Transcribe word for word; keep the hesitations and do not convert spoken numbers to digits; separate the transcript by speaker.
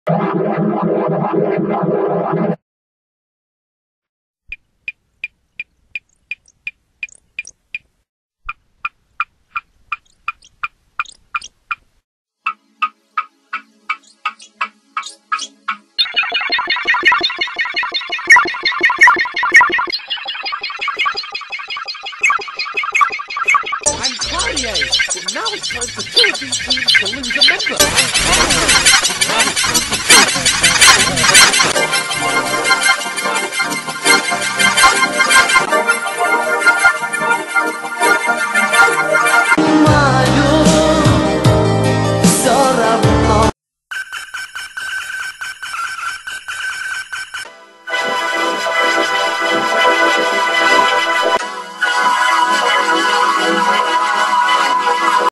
Speaker 1: But now it's time for two of these teams to lose a member.